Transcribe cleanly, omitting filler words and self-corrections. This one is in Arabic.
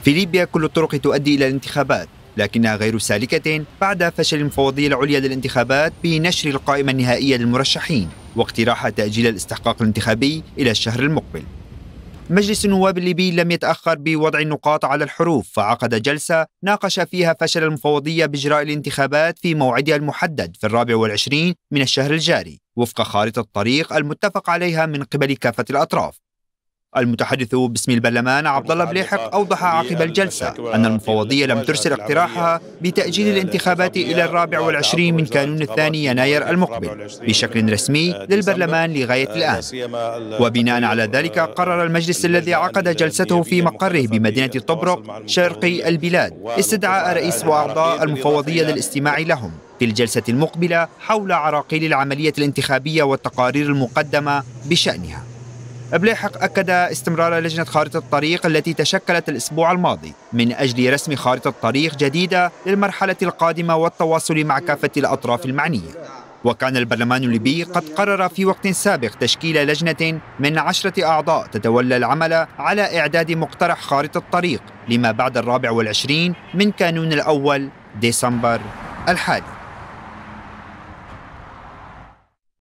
في ليبيا كل الطرق تؤدي إلى الانتخابات، لكنها غير سالكة بعد فشل المفوضية العليا للانتخابات بنشر القائمة النهائية للمرشحين واقتراح تأجيل الاستحقاق الانتخابي إلى الشهر المقبل. مجلس النواب الليبي لم يتأخر بوضع النقاط على الحروف، فعقد جلسة ناقش فيها فشل المفوضية بإجراء الانتخابات في موعدها المحدد في 24 من الشهر الجاري وفق خارطة الطريق المتفق عليها من قبل كافة الأطراف. المتحدث باسم البرلمان عبد الله بليحق أوضح عقب الجلسة أن المفوضية لم ترسل اقتراحها بتأجيل الانتخابات إلى 24 من كانون الثاني يناير المقبل بشكل رسمي للبرلمان لغاية الآن. وبناء على ذلك قرر المجلس الذي عقد جلسته في مقره بمدينة طبرق شرقي البلاد استدعاء رئيس وأعضاء المفوضية للاستماع لهم في الجلسة المقبلة حول عراقيل العملية الانتخابية والتقارير المقدمة بشأنها. بليحق أكد استمرار لجنة خارطة الطريق التي تشكلت الأسبوع الماضي من أجل رسم خارطة طريق جديدة للمرحلة القادمة والتواصل مع كافة الأطراف المعنية. وكان البرلمان الليبي قد قرر في وقت سابق تشكيل لجنة من 10 أعضاء تتولى العمل على إعداد مقترح خارطة الطريق لما بعد 24 من كانون الأول ديسمبر الحالي.